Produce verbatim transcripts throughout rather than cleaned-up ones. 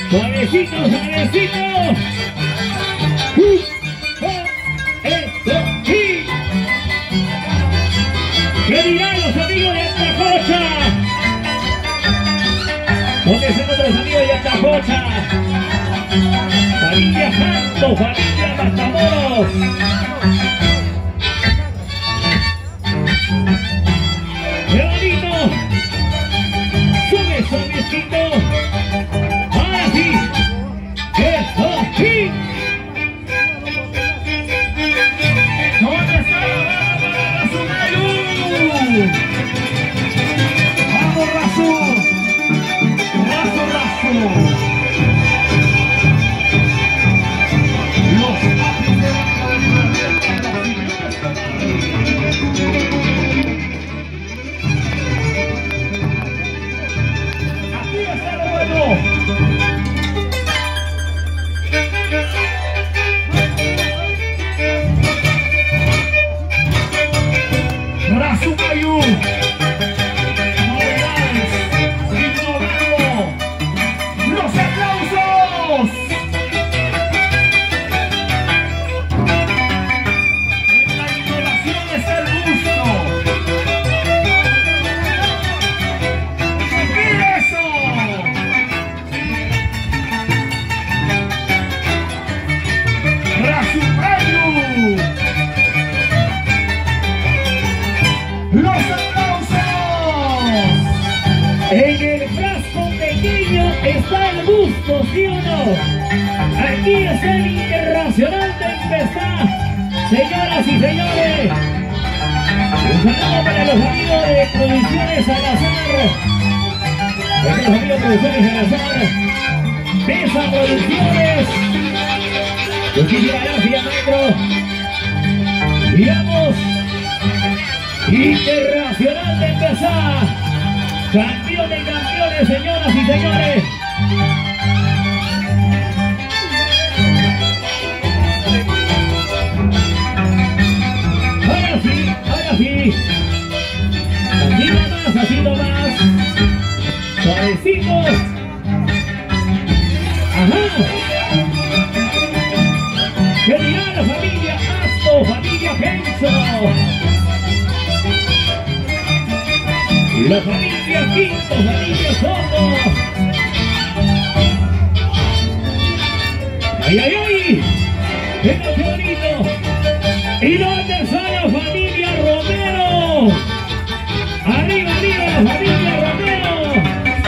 Suavecito, suavecito. Uh, oh, esto, sí. ¿Qué dirán los amigos de Atacocha? ¿Dónde están otros amigos de Atacocha? Familia Santo, familia Matamoros. ¡Qué bonito! Sube, suavecito. Ahora sí. ¡Eso sí! ¿Dónde está la Razumayu? ¡Vamos, Razu! ¡Razu, Razu! Razumayu, novedades, innovando, los aplausos. En la innovación está el gusto. ¡Mira eso! Razumayu. ¡Los aplausos! En el frasco pequeño está el gusto, ¿sí o no? Aquí está el Internacional de Empezar. Señoras y señores, un saludo para los amigos de Producciones Salazar. Para los amigos de Producciones Salazar. Pesa Producciones. Muchísimas gracias, maestro. Digamos, Internacional de Empezar. Campeón de campeones, señoras y señores. Ahora sí, ahora sí. Así nomás, así nomás. Suavecitos. Ajá. ¿Qué dirá la familia Asto, familia Genso? La familia Quinto, familia Soto. ¡Ay, ay, ay! ¡Venga, qué bonito! ¿Y dónde está la familia Romero? ¡Arriba, arriba, la familia Romero!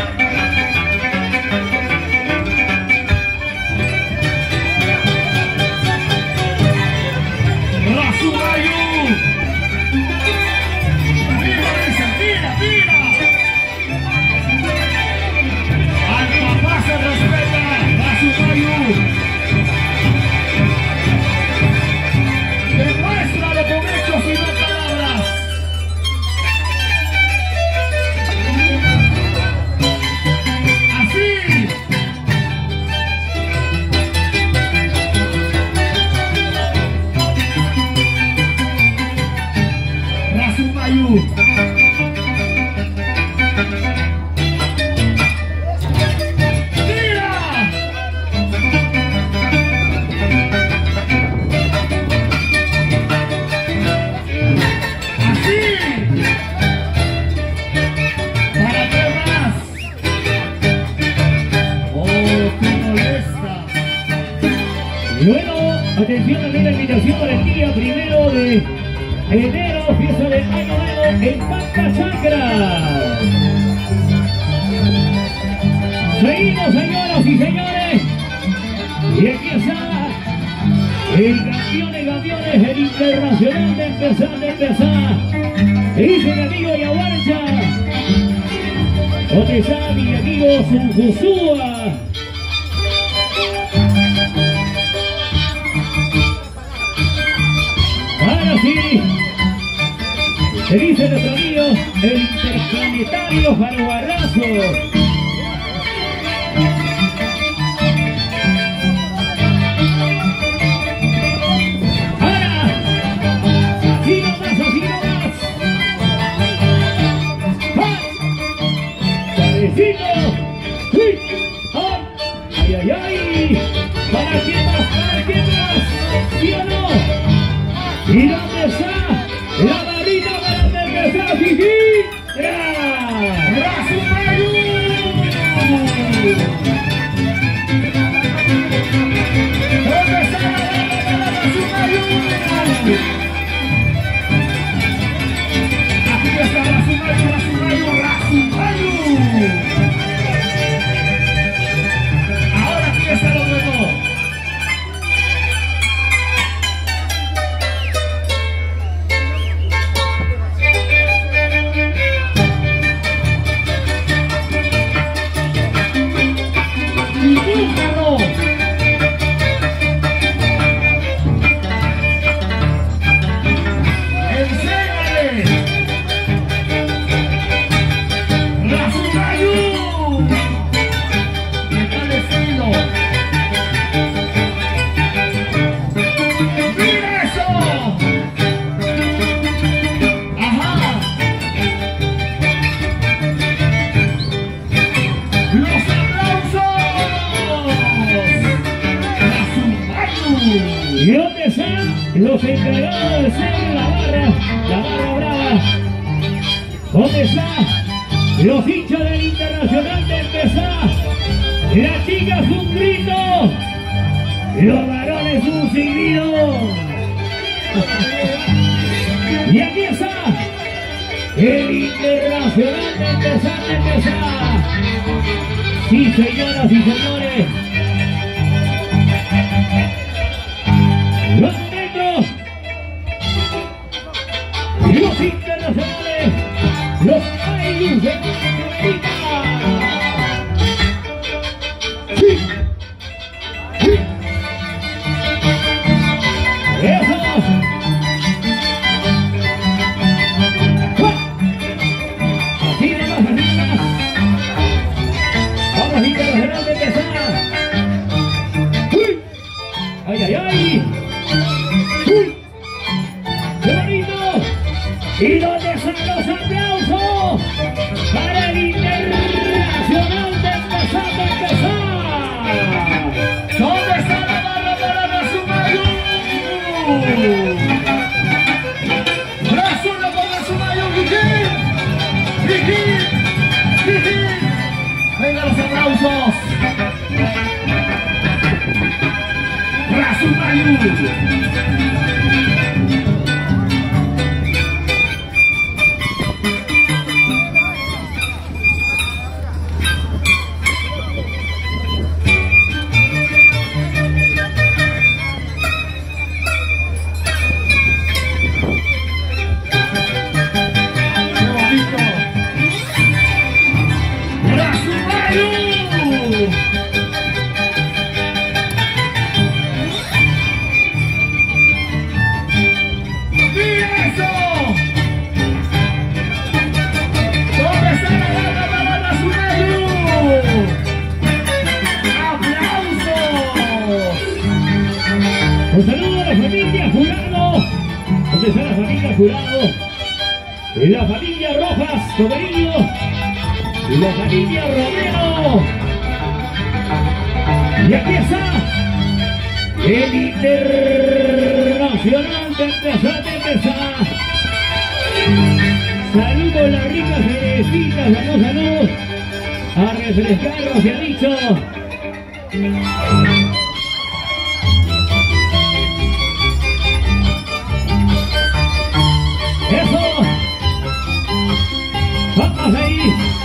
¡Razumayu! Se respeta a su Razumayu. Demuéstralo con hechos y no palabras. Así. Razumayu. Atención a la invitación para el día primero de enero, fiesta de Año Nuevo en Pampa Chacra. Seguimos, señoras y señores. Y aquí está el campeón de campeones, el Internacional de Empezar, de Empezar. Dice mi amigo Yahuancha. ¿Dónde está mi amigo Zunjuzúa? Sí, se dice nuestro amigo el interplanetario Jarobarrazo. Ahora, así nomás, así nomás. ¡Ah! ¡Suavecito! ¡Uy! ¡Ah! ¡Ay, ay, ay. ¿Para quién más? ¿Para quién más? ¿Sí o no? ¿Y dónde está la varita para empezar? ¡Jiji! ¡Rasumayu! ¿Dónde está la varita para Rasumayu? Aquí está Rasumayu, Rasumayu, Rasumayu. Ahora aquí está lo nuevo. ¿Y dónde están los encargados de ser la barra, la barra brava? ¿Dónde están los hinchas del Internacional de empezar? Las chicas un grito, los varones un silbido. Y aquí está el Internacional de empezar, de empezar. Sí, señoras y señores. Los negros, los internacionales, los Ailus de América. Sí, sí. Eso. Así de más, así de más. Vamos, internacional de empezar. Uy. Ay, ay, ay. ¡Uy! ¡Qué bonito! ¿Y dónde están los aplausos para el Internacional de empezar, de empezar? ¿Dónde está la barra para Rasumayu? ¡Rasumayu con Rasumayu! ¡Jiji! ¡Jiji! ¡Jiji! ¡Venga los aplausos! ¡Rasumayu! Un saludo a la familia Jurado. ¿Dónde está la familia Jurado? Y la familia Rojas, Toberillo. Y la familia Romero. Y aquí está el Internacional de empezar, de empezar. Saludos a las ricas cerecitas, salud, salud. A refrescarnos, se ha dicho. ¡Eso! ¡Vamos ahí!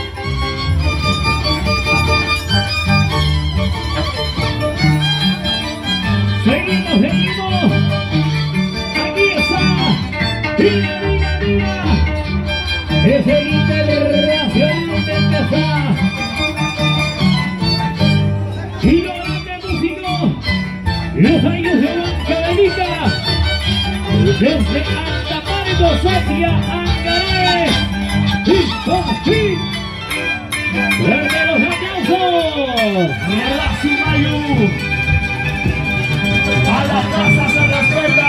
¡Seguimos, seguimos! ¡Aquí está! ¡Mira, mira, mira! ¡Es el Internacional de empezar! ¡Y los grandes músicos! ¡Los años de Bancadelita! ¡Desde Antamargo, Sacia, Angaré! ¡Hijo, sí! ¡Fuerte los aplausos! ¡Rasumayu! ¡A las plazas, a la suelta!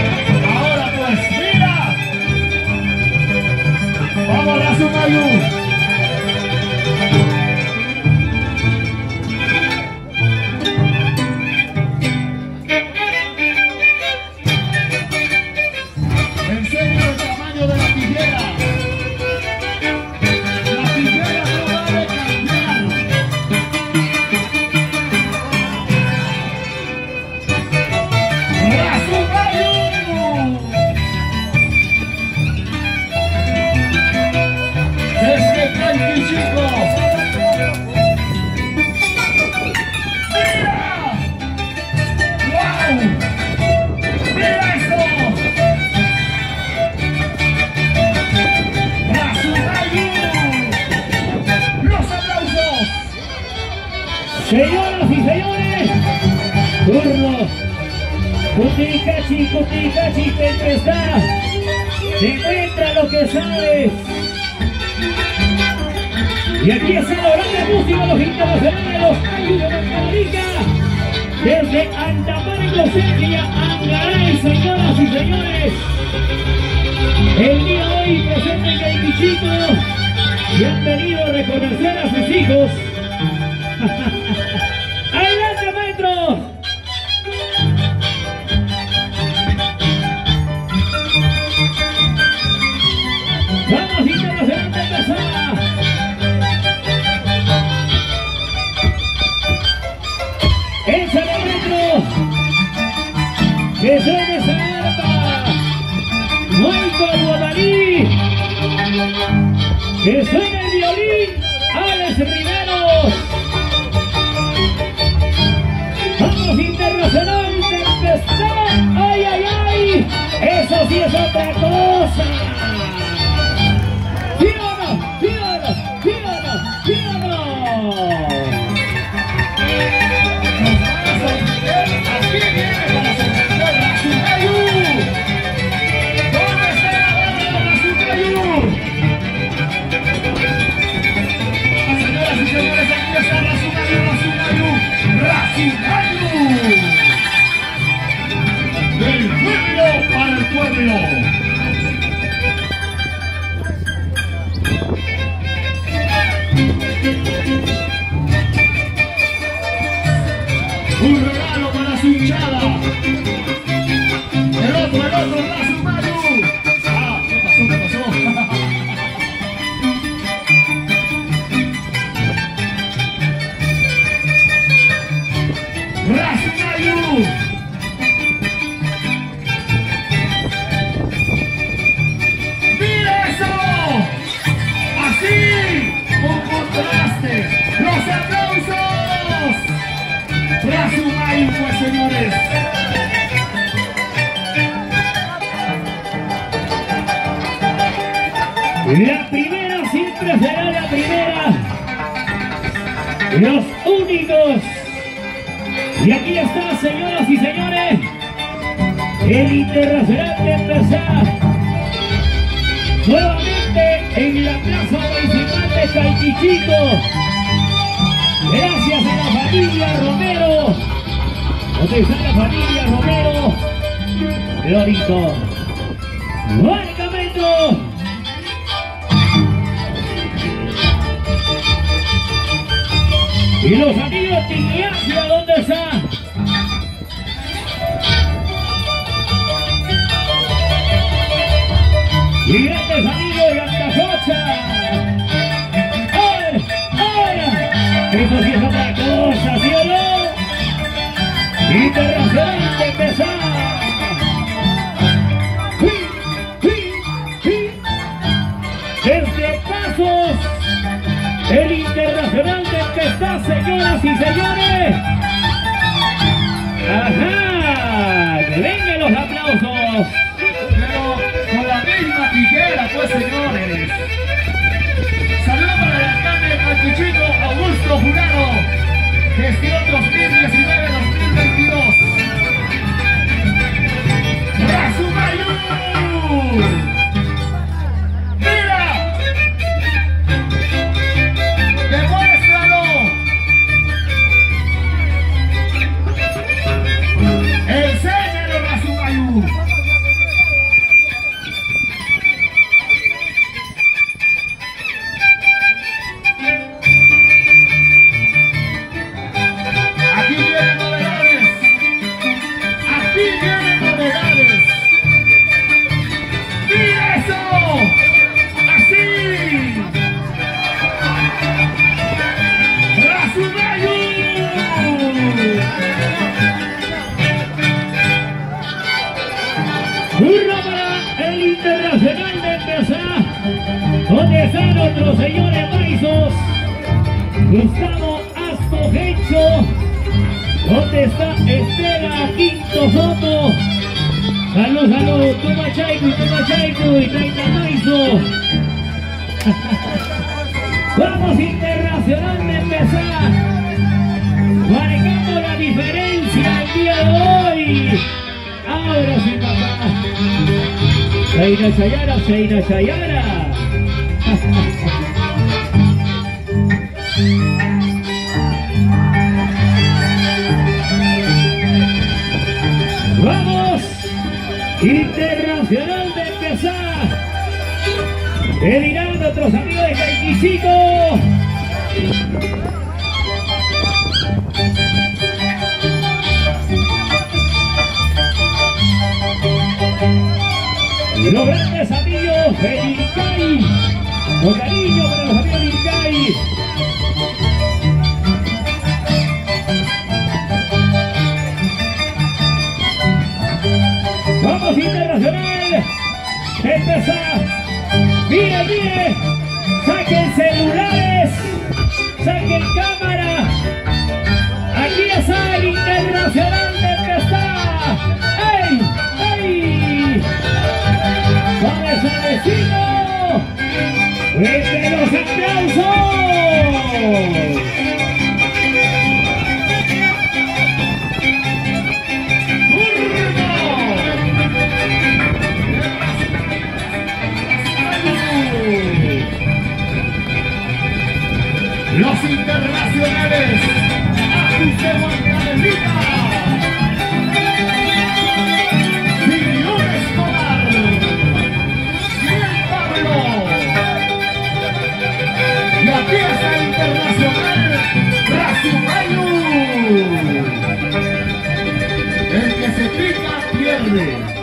Ahora pues, mira. Vamos, Rasumayu. Señoras y señores, turno. Cuticachi, Cuticachi, que está. Demuestra lo que sabes. Y aquí está la grande música, los internacionales, los Ayus de Margarita. Desde Antapar, Indonesia, Angaray, señoras y señores. El día de hoy presente en Caipichito y han venido a reconocer a sus hijos. ¡Adelante, maestro! ¡Vamos, internacional de empezar! ¡Échale, maestro! ¡Que suene esa arpa! ¡Michael Guadarí! ¡Que suene el violín! ¡Alex Rivero! ¡Vamos, internacional de empezar! ¡Ay, ay, ay! ¡Eso sí es otra cosa! ¡Sí o no! ¡Sí o no! ¡Sí o no! ¡Sí o no! Aquí viene para sorprender a Razumayu. ¿Dónde está la banda de Razumayu? Señoras y señores, aquí está Razumayu, Razumayu, Razumayu. Del pueblo para el pueblo. Un regalo para su hinchada. El otro, el otro, Razumayu. Ah, ¿qué pasó? ¿Qué pasó? Razumayu. ¡Mira eso! Así, con contraste. ¡Los aplausos! Razumayu, pues, señores. La primera siempre será la primera. Los únicos. Y aquí está, señoras y señores, el internacional de empezar. Nuevamente en la plaza municipal de Caipichito. Gracias a la familia Romero. ¿Dónde está la familia Romero? Glorito. ¡Marcamento! Y los amigos de Ignacia, ¿dónde están? Y grandes amigos de Antajocha. ¡Ay! ¡Ay! Eso sí es otra cosa, ¿sí o no? Internacional de empezar. ¡Sí! ¡Sí! ¡Sí! Desde Pasos, el internacional de empezar, señoras y señores. ¡Ajá! ¡Que vengan los aplausos! Pero con la misma tijera, pues, señores. Saludos para el alcalde de Caipichito, Augusto Jurado. Gestión dos mil diecinueve dos mil veintidós. ¡Razumayu! ¡Mira! ¡Demuéstralo! ¡Enséñalo, Razumayu! Aquí vienen novedades. Aquí vienen novedades. ¡Mira eso! ¡Así! ¡Razumayu! Hurra para el internacional de empezar. ¿Dónde están nuestros señores Maisos? Gustavo Ascogecho. ¿Dónde está Estela Quinto Soto? Salud, salud, toma chaico y toma chaico y treinta Maiso. Vamos internacional de empezar. diferencia el día de hoy. Ahora sí, papá. Seina Chayara, Seina Chayara. Vamos, Internacional de empezar. ¿Qué dirán nuestros amigos de Caiquichico? Los grandes amigos de Ircay, con cariño para los amigos de Ircay. Vamos, Internacional, empezar. Mire, mire, saquen celulares, saquen cámara. Aquí está el Internacional de empezar. ¡Ey! ¡Ey! ¡Vamos a vecino! ¡Fuerte los aplausos! Los internacionales, Ajuste Guantanamita, Sirión Escobar, Bien Pablo, y aquí está el internacional, Rasumayu. El que se pica pierde.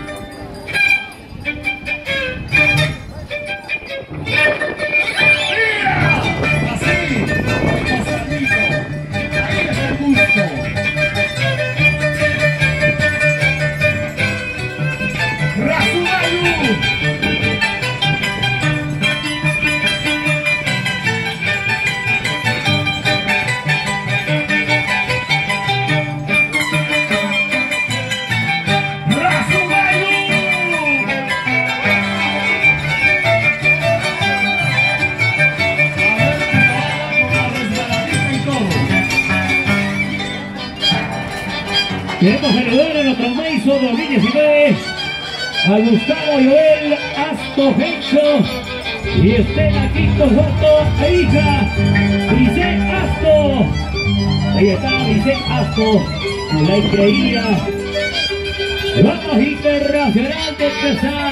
Queremos saludar a nuestro Maiso dos mil diecinueve, a Gustavo Joel Astojencho y Estela Quinto Soto, a hija Brice Asto. Ahí está Brice Asto, la increíble. Vamos, Internacional de empezar.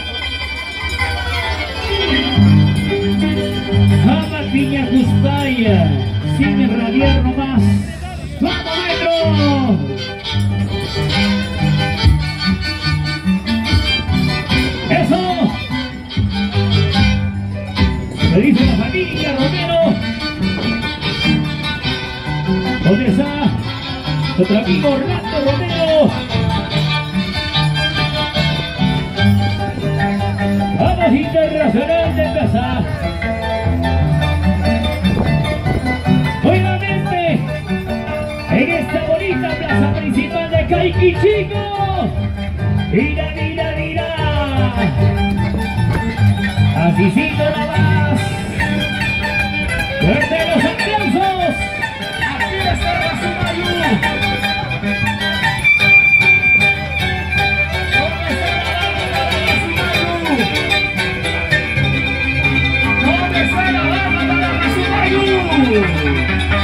Jama Piña Cuspaya, sin irradiar nomás. ¡Vamos, Metro! ¡Eso! Me dice la familia Romero. ¿Dónde está nuestro amigo Orlando Romero? Vamos, Internacional de empezar. Nuevamente en esta bonita plaza principal de Caiquichico. Mira, mira, mira. Así sí, nada más. Fuerte los aplausos. Aquí está Rasumayu. ¿Dónde está la banda para Rasumayu? ¿Dónde está la banda para Rasumayu?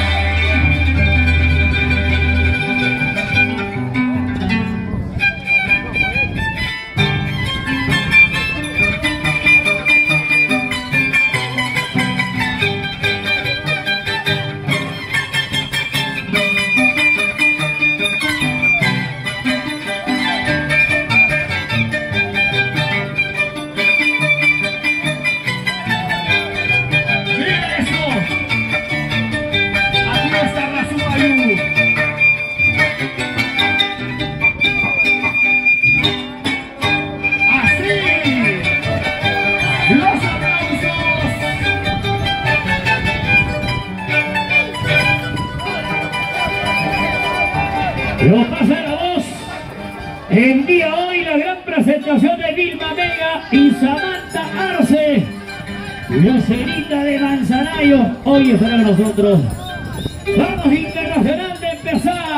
Lo pasa la voz. En día hoy la gran presentación de Vilma Vega y Samantha Arce. Yoselita de Manzanayo hoy estará con nosotros. Vamos, Internacional de empezar.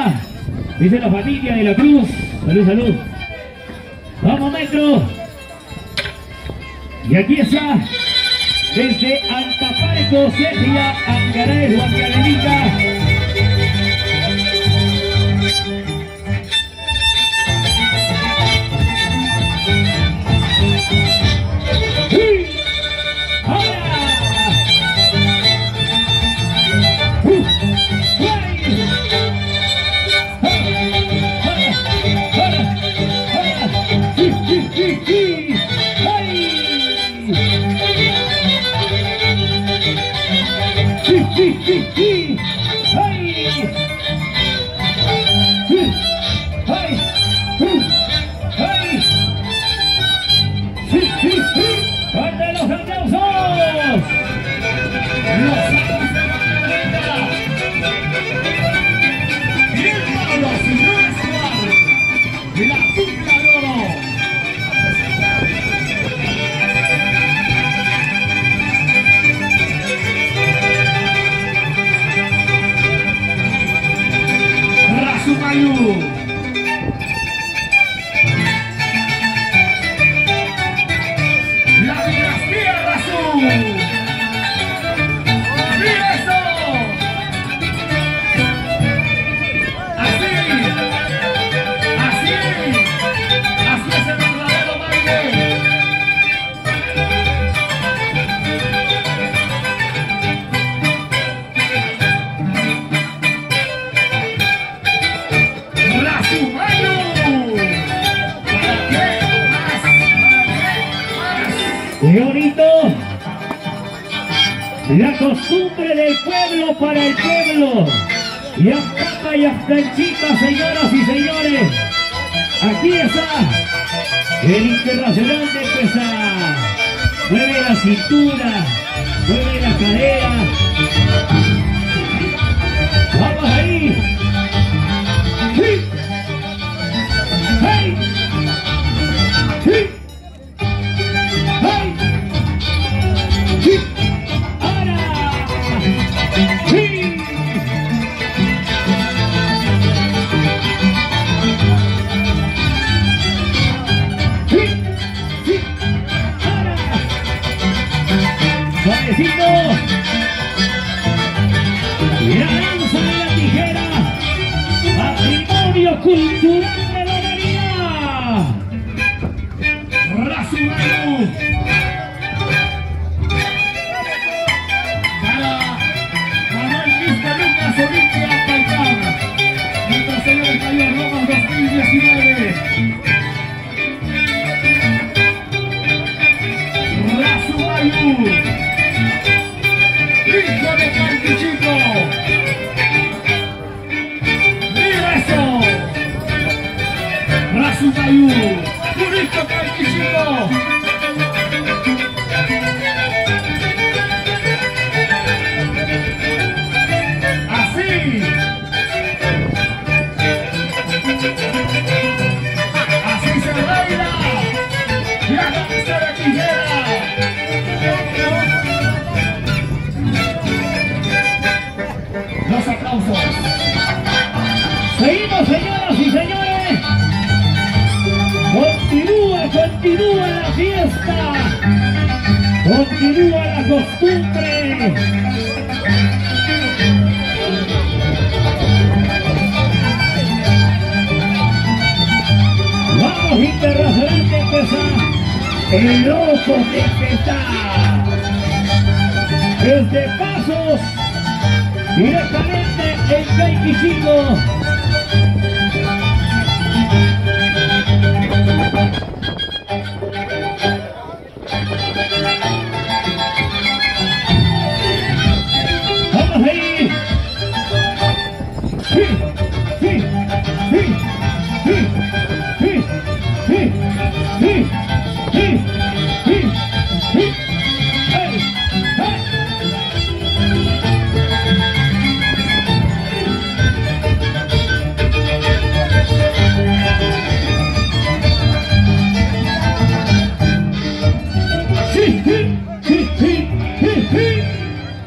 Dice la familia de la Cruz. Salud, salud. Vamos, maestro. Y aquí está, desde Antapalco, Serbia, Ancaray, Huancavelica. ¡Qué bonito! La costumbre del pueblo para el pueblo. Y hasta y hasta chicas, señoras y señores. Aquí está el Internacional de Pesar. Mueve la cintura, mueve la cadera. ¡Vamos ahí! ¡Sí! ¡Hey! ¡Sí! Suavecito. La danza de la tijera, patrimonio cultural de la humanidad. Rasurano. Para Manuel Vista Lucas Olimpia Paitán. Nuestro señor el Mayor Roma dos mil diecinueve. Rasurano. ¡Hijo de Carquichico! ¡Mira eso! ¡Razumayú! ¡Purito Carquichico! ¡Así! ¡Así se baila! ¡La danza de tijera! Los aplausos. Seguimos, señoras y señores. Continúa, continúa la fiesta. Continúa la costumbre. Vamos, Internacional de Pesar. El loco de Pesar. Desde Pasos. Directamente en Caiquichico. Vamos ahí. Sí, sí, sí, sí, sí, sí, sí, sí, sí, sí. Hey, hey.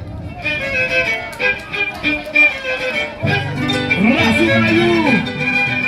Rasurano.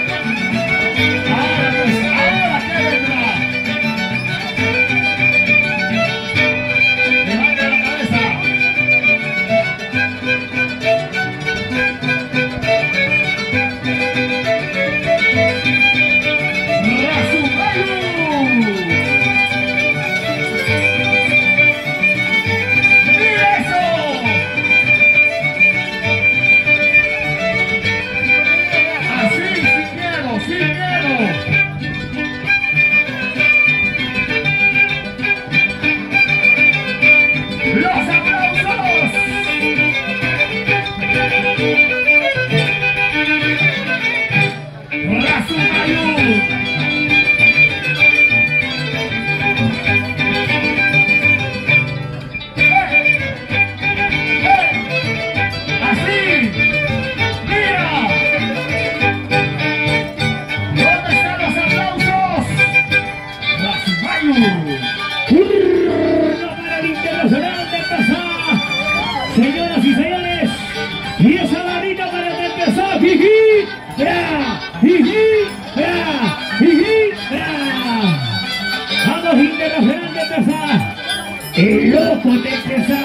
Internacional de Pesá. Señoras y señores, y esa barrita para empezar. Jiji, bra, jiji, bra, jiji, bra. Vamos, Internacional de Pesá. El loco de Pesá.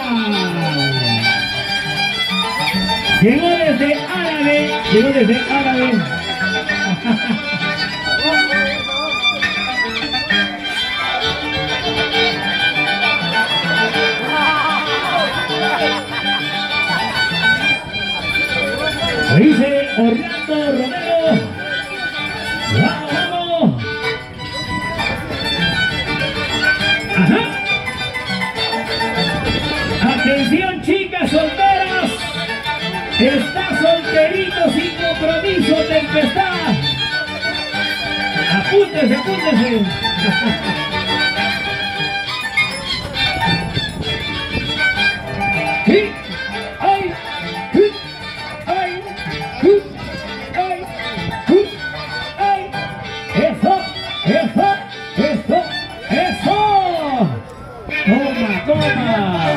Llegó desde Árabe, llegó desde Árabe. Dice Orlando Romero. Vamos, vamos. Ajá. Atención, chicas solteras. Está solterito sin compromiso de empezar. Apúntese, apúntese. Sí. Ay. Sí. Ay. Sí. Ay. Sí. Ay. Eso, eso, eso, eso. Toma, toma.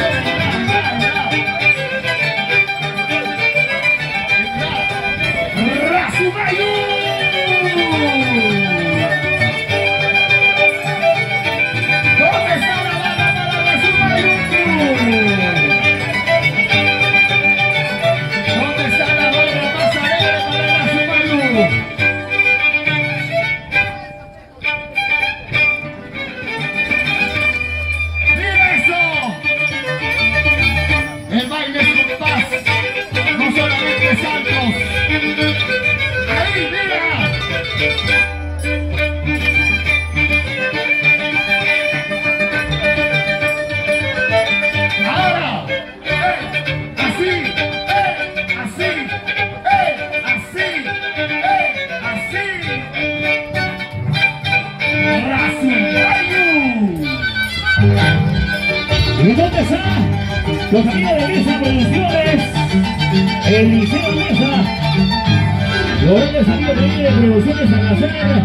¿Y dónde está? Los amigos de Mesa Producciones, el Liceo Mesa, los grandes amigos de Producciones Salazar.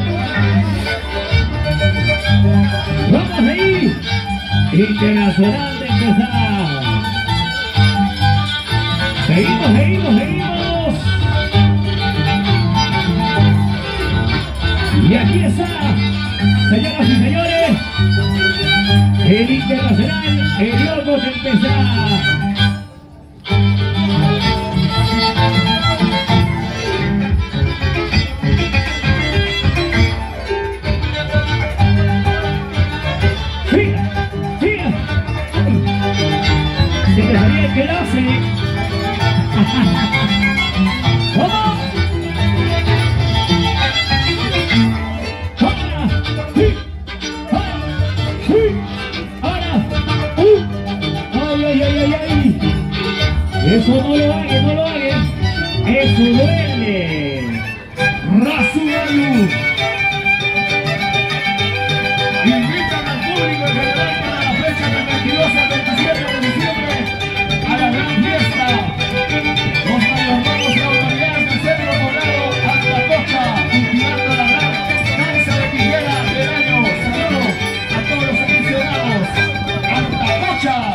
Vamos ahí, Internacional de Pesá. Seguimos, seguimos, seguimos. Y aquí está, señoras y señores, el Internacional, el loco de empezar. Siga, siga. Se te salía el que lo hace. ¿Cómo? Eso no lo hagan, no lo hagan. Eso duele. Rasumayu. Invitan al público en general para la fecha del veintidós al veintisiete de diciembre a la gran fiesta. Los mayordomos y autoridades del Centro Poblado Altacocha, cultivando la gran danza de tijera del año. Saludos a todos los aficionados. Altacocha.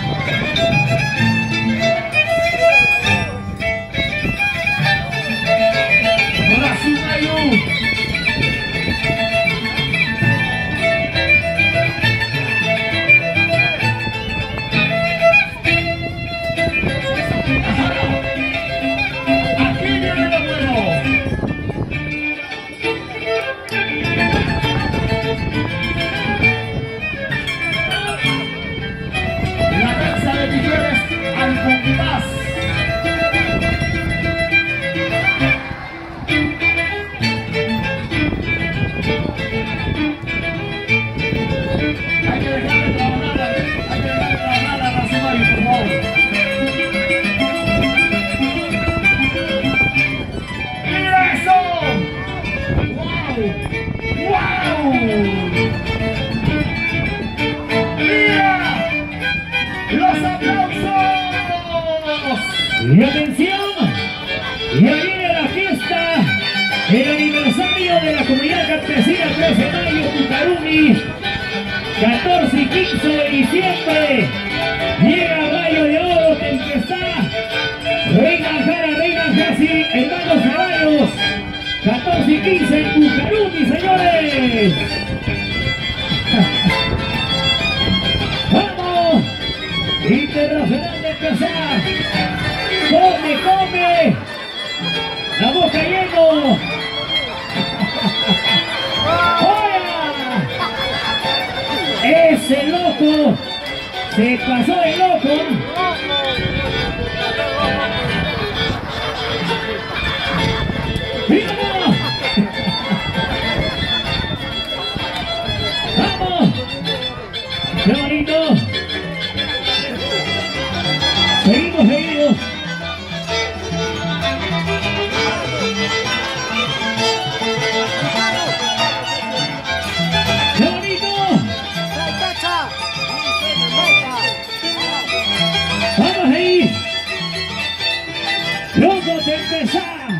Y atención, ya viene la fiesta, el aniversario de la comunidad campesina trece de mayo, Tucaruni, catorce y quince de diciembre. catorce y quince en Bucaruti, señores. ¡Vamos! Internacional de empezar. ¡Come, come! ¡La boca lleno! ¡Fuera! ¡Ese loco! ¡Se pasó de loco! ¡Míralo! ¡Vamos! ¡Qué bonito! Seguimos, seguimos. ¡Qué bonito! ¡Vamos ahí! ¡Loco de empezar!